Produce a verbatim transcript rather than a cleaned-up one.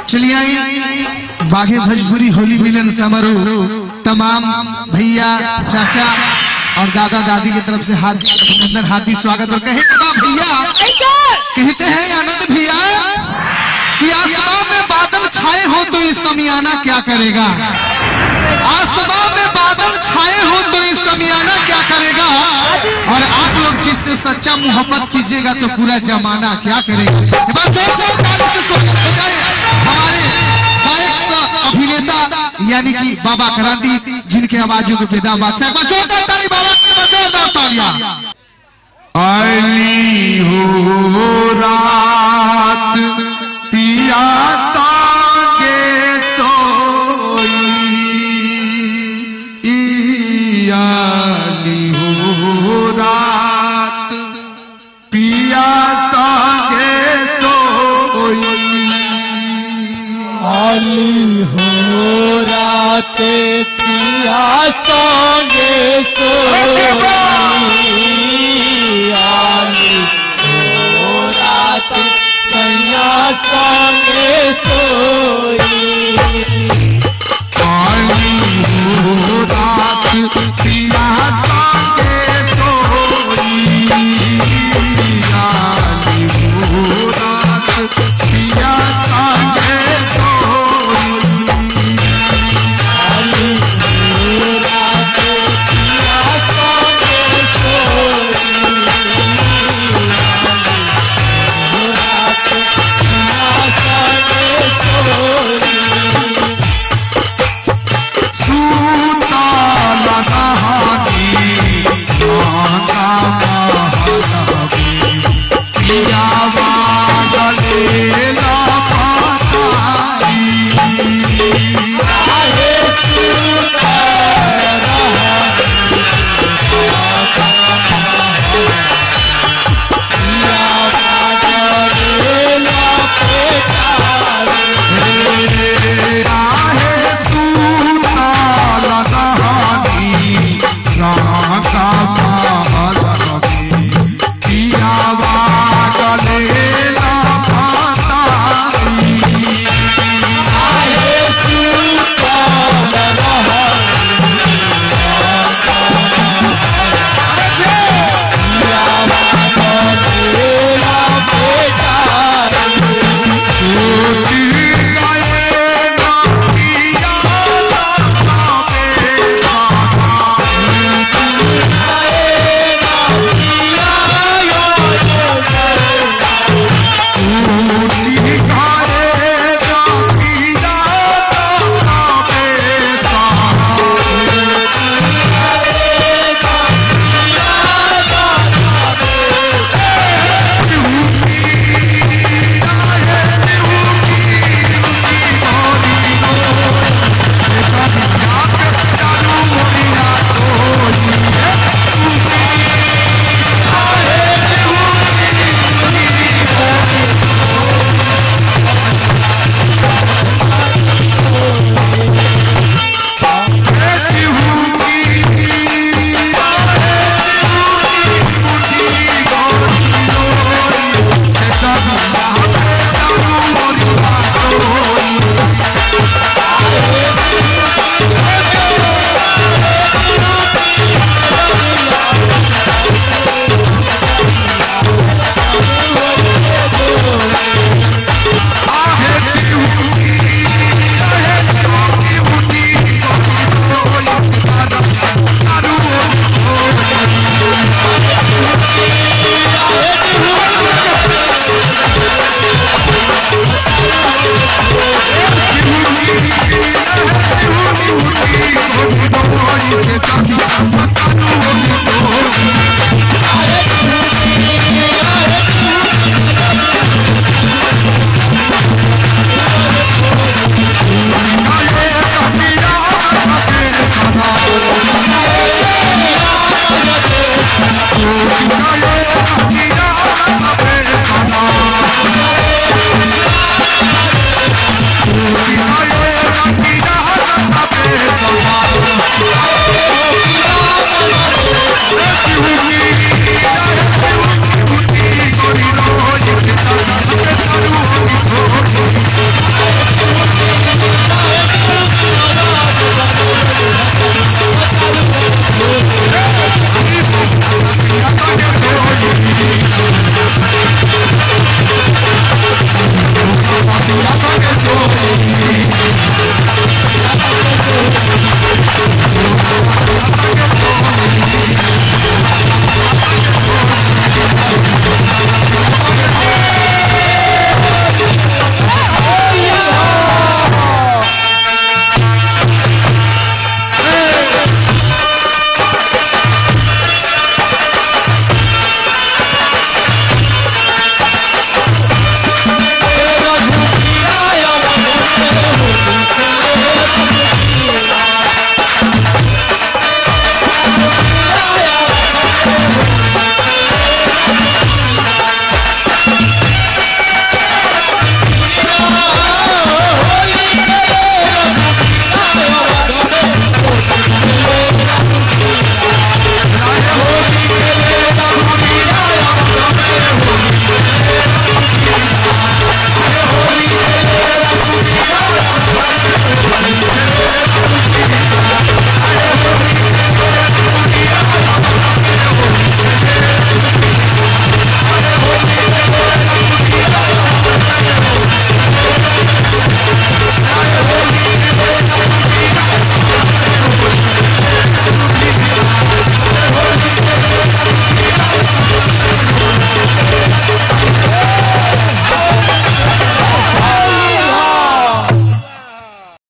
चलिए आई बाघे भोजपुरी होली मिलन समारोह तमाम भैया चाचा और दादा दादी की तरफ से हार्दिक अभिनंदन, हार्दिक स्वागत। और कहे भैया कहते हैं आनंद भैया कि आसमान में बादल छाए हो तो इस समियाना क्या करेगा, आसमान में बादल छाए हो तो इस समियाना क्या करेगा, और आप लोग जिससे सच्चा मोहब्बत कीजिएगा तो पूरा जमाना क्या करेगा। हमारे गायक अभिनेता यानी कि बाबा क्रांति जिनके आवाजों को पैदा बात आली हो रात पिया तागे सोई, आली हो रात पिया तागे सोई, आली हो रात पिया तागे सोई, आली हो रात सैया